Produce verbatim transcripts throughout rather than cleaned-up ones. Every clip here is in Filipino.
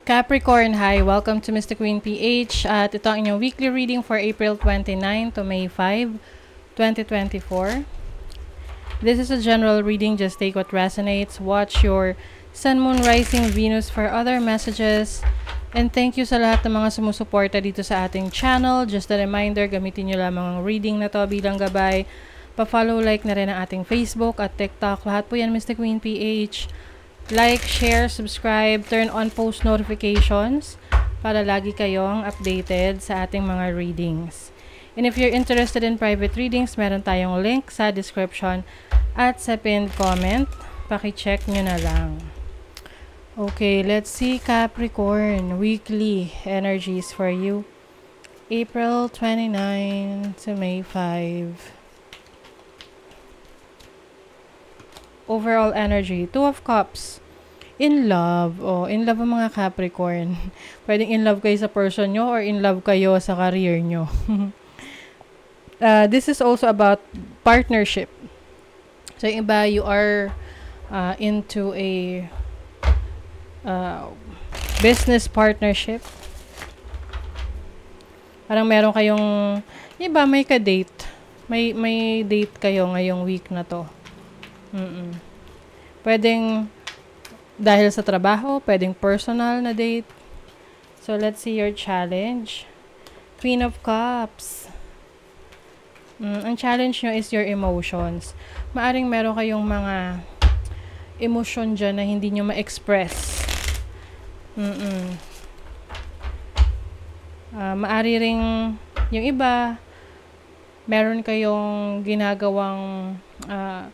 Capricorn, hi! Welcome to Mystic Queen P H at ito ang inyong weekly reading for April twenty-ninth to May fifth, twenty twenty-four. This is a general reading, just take what resonates. Watch your Sun, Moon, Rising, Venus for other messages. And thank you sa lahat ng mga sumusuporta dito sa ating channel. Just a reminder, gamitin nyo lamang ang reading na to bilang gabay. Pa-follow, like na rin ang ating Facebook at TikTok. Lahat po yan Mystic Queen P H. Like, share, subscribe, turn on post notifications para lagi kayong updated sa ating mga readings. And if you're interested in private readings, meron tayong link sa description at sa pinned comment. Paki-check nyo na lang. Okay, let's see Capricorn weekly energies for you. April twenty-ninth to May fifth. Overall energy, Two of Cups. In love. Oh, in love ang mga Capricorn. Pwedeng in love kayo sa person nyo or in love kayo sa career nyo. uh, this is also about partnership. So, yung iba, you are uh, into a uh, business partnership. Parang meron kayong, yung iba, may ka-date. May, may date kayo ngayong week na to. Mm-mm. Pwedeng dahil sa trabaho, pwedeng personal na date. So, let's see your challenge. Queen of Cups. Mm, ang challenge nyo is your emotions. Maaring meron kayong mga emotion dyan na hindi nyo ma-express. Mm-mm. Uh, maari ring yung iba, meron kayong ginagawang uh,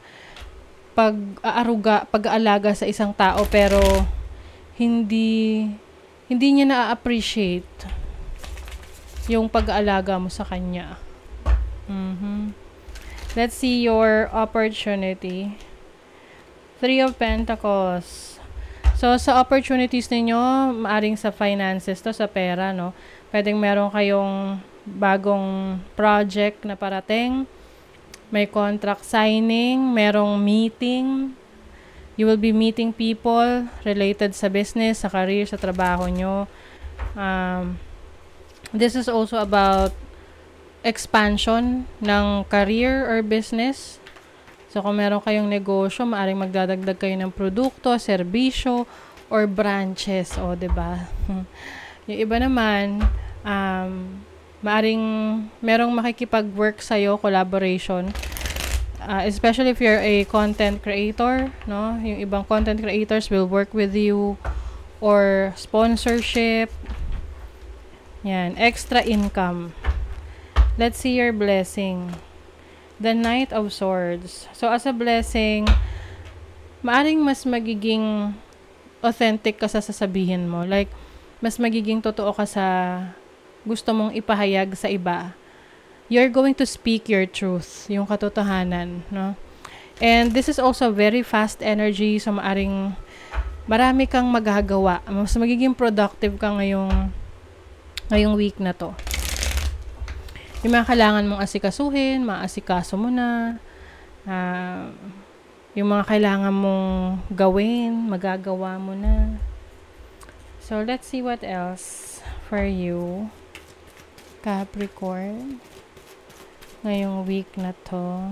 pag-aaruga, pag-aalaga sa isang tao pero hindi hindi niya na-appreciate yung pag-aalaga mo sa kanya. Mm-hmm. Let's see your opportunity. Three of Pentacles. So, sa opportunities ninyo, maaring sa finances to, sa pera, no? Pwedeng meron kayong bagong project na parating. May contract signing, merong meeting. You will be meeting people related sa business, sa career, sa trabaho nyo. Um, this is also about expansion ng career or business. So, kung meron kayong negosyo, maaaring magdadagdag kayo ng produkto, serbisyo, or branches. O, diba? Yung iba naman, um, maaring merong makikipag-work sa'yo, collaboration. Uh, especially if you're a content creator, no? Yung ibang content creators will work with you or sponsorship. Yan, extra income. Let's see your blessing. The Knight of Swords. So, as a blessing, maaring mas magiging authentic ka sa sasabihin mo. Like, mas magiging totoo ka sa gusto mong ipahayag sa iba. You're going to speak your truth, yung katotohanan, no? And this is also very fast energy, so maaring marami kang magagawa. Mas magiging productive ka ngayong ngayong week na to. Yung mga kailangan mong asikasuhin, maasikaso mo na. Uh, yung mga kailangan mong gawin, magagawa mo na. So, let's see what else for you, Capricorn, ngayong week na to.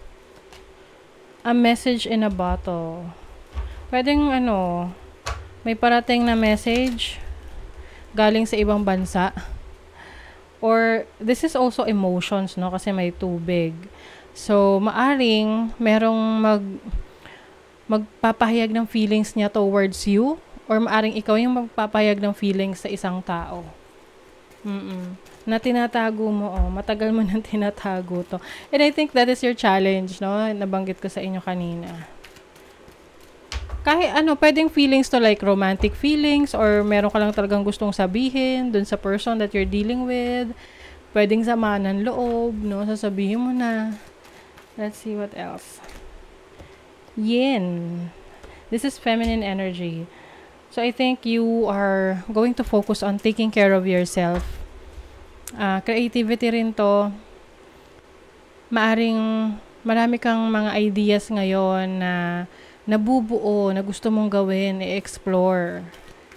A message in a bottle. Pwedeng ano, may parating na message galing sa ibang bansa. Or, this is also emotions, no? Kasi may tubig. So, maaring merong mag magpapahayag ng feelings niya towards you. Or maaring ikaw yung magpapahayag ng feelings sa isang tao. Mm-mm. Na tinatago mo, oh. Matagal mo nang tinatago to. And I think that is your challenge, no? Nabanggit ko sa inyo kanina. Kahit ano, pwedeng feelings to like romantic feelings or meron ka lang talagang gustong sabihin dun sa person that you're dealing with. Pwedeng samaan ng loob, no? Sasabihin mo na. Let's see what else. Yin. This is feminine energy. So, I think you are going to focus on taking care of yourself. Uh, creativity rin to. Maaring marami kang mga ideas ngayon na nabubuo, na gusto mong gawin, i-explore.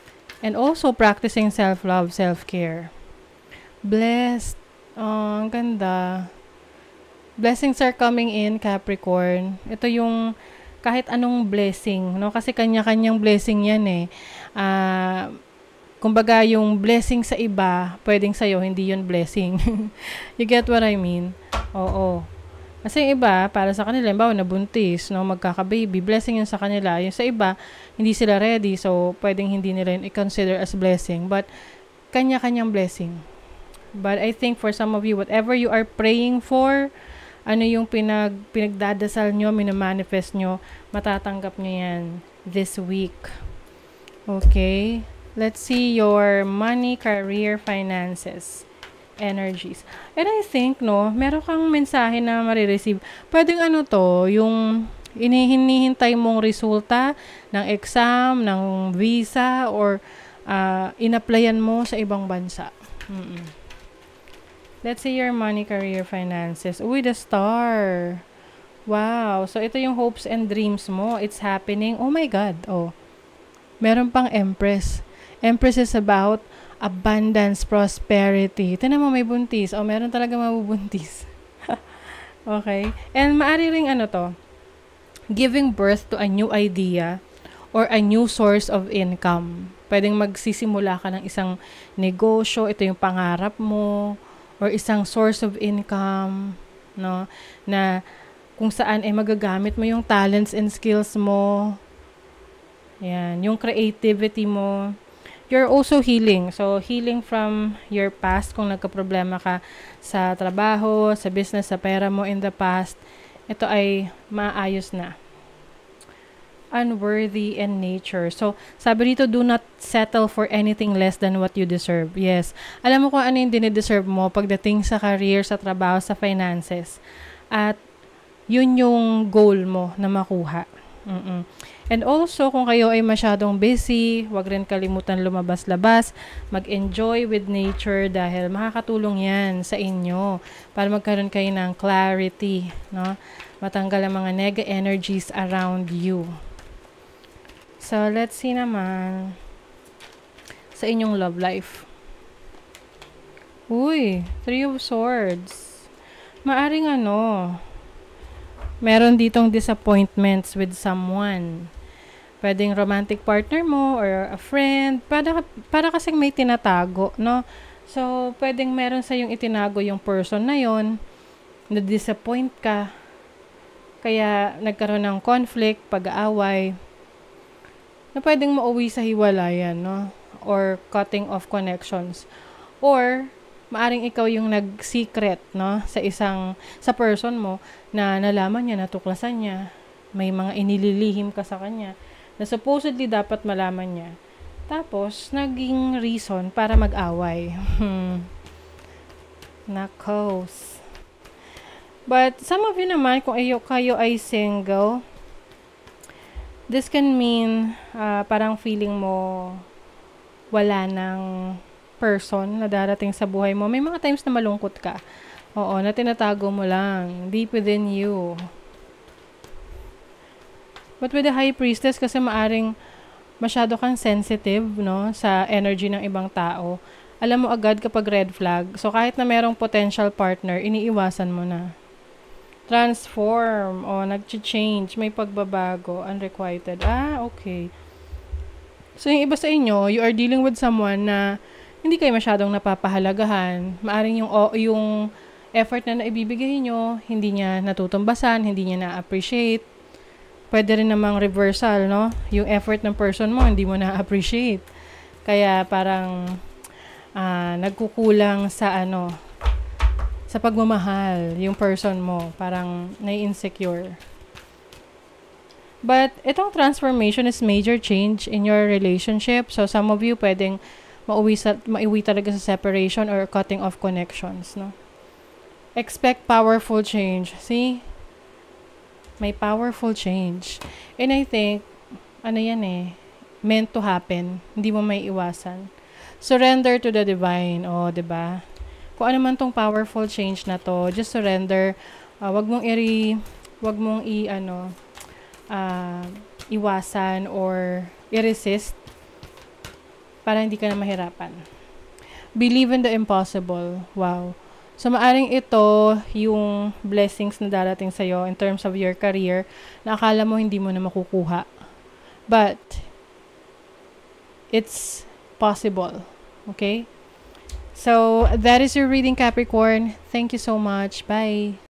And also, practicing self-love, self-care. Blessed. Oh, ang ganda. Blessings are coming in, Capricorn. Ito yung kahit anong blessing, no? Kasi kanya-kanyang blessing yan eh. Ah... Uh, kumbaga yung blessing sa iba, pwedeng sa'yo, hindi yun blessing. You get what I mean? Oo. Kasi yung iba, para sa kanila, yung bawa nabuntis, no, magkaka-baby, blessing yun sa kanila. Yung sa iba, hindi sila ready, so pwedeng hindi nila yun i-consider as blessing. But, kanya-kanyang blessing. But I think for some of you, whatever you are praying for, ano yung pinag, pinagdadasal nyo, minamanifest nyo, matatanggap nyo yan this week. Okay? Let's see your money, career, finances, energies. And I think, no, meron kang mensahe na marireceive. Pwedeng ano to, yung inihinihintay mong resulta ng exam, ng visa, or uh, in-applyan mo sa ibang bansa. Mm-mm. Let's see your money, career, finances. Uy, the star. Wow. So, ito yung hopes and dreams mo. It's happening. Oh my God. Oh. Meron pang Empress. Empress is about abundance, prosperity. Tinan mo, may buntis. O, meron talaga mabubuntis. Okay? And maari ring ano to, giving birth to a new idea or a new source of income. Pwedeng magsisimula ka ng isang negosyo, ito yung pangarap mo, or isang source of income, no? Na kung saan ay magagamit mo yung talents and skills mo. Yan, yung creativity mo. You're also healing. So, healing from your past. Kung nagka-problema ka sa trabaho, sa business, sa pera mo in the past, ito ay maayos na. Unworthy in nature. So, sabi dito, do not settle for anything less than what you deserve. Yes. Alam mo kung ano yung dinideserve mo pagdating sa career, sa trabaho, sa finances. At, yun yung goal mo na makuha. Mm-mm. And also, kung kayo ay masyadong busy, wag rin kalimutan lumabas-labas, mag-enjoy with nature dahil makakatulong yan sa inyo para magkaroon kayo ng clarity, no? Matanggal ang mga nega energies around you. So, let's see naman sa inyong love life. Uy, Three of Swords. Maaring ano, meron ditong disappointments with someone. Pwedeng romantic partner mo or a friend. Para, para kasing may tinatago, no? So, pwedeng meron sa yung itinago yung person na yon, na-disappoint ka. Kaya, nagkaroon ng conflict, pag-aaway, na pwedeng mauwi sa hiwalayan, no? Or cutting off connections. Or, maaring ikaw yung nag-secret, no? Sa isang, sa person mo, na nalaman niya, natuklasan niya, may mga inililihim ka sa kanya, na supposedly dapat malaman niya. Tapos, naging reason para mag-away. Hmm. Nakos. But, some of you naman, kung ayo, kayo ay single, this can mean, uh, parang feeling mo, wala ng person na darating sa buhay mo. May mga times na malungkot ka. Oo, na tinatago mo lang. Deep within you. But with the High Priestess, kasi maaring masyado kang sensitive, no, sa energy ng ibang tao. Alam mo agad kapag red flag. So, kahit na merong potential partner, iniiwasan mo na. Transform, o nag-change, may pagbabago, unrequited. Ah, okay. So, yung iba sa inyo, you are dealing with someone na hindi kayo masyadong napapahalagahan. Maaring yung, o, yung effort na naibibigay nyo, hindi niya natutumbasan, hindi niya na-appreciate. Pwede rin namang reversal, no? Yung effort ng person mo, hindi mo na-appreciate. Kaya parang uh, nagkukulang sa ano, sa pagmamahal yung person mo. Parang nai-insecure. But itong transformation is major change in your relationship. So some of you pwedeng mauwi, sa, mauwi talaga sa separation or cutting off connections, no? Expect powerful change. See? May powerful change. And I think, ano yan eh, meant to happen. Hindi mo may iwasan. Surrender to the divine. O, oh, diba? Kung ano man tong powerful change na to, just surrender. Uh, wag mong i, wag mong i, ano, uh, iwasan or i-resist. para hindi ka na mahirapan. Believe in the impossible. Wow. So, maaring ito yung blessings na darating sa'yo in terms of your career na akala mo hindi mo na makukuha. But, it's possible. Okay? So, that is your reading, Capricorn. Thank you so much. Bye.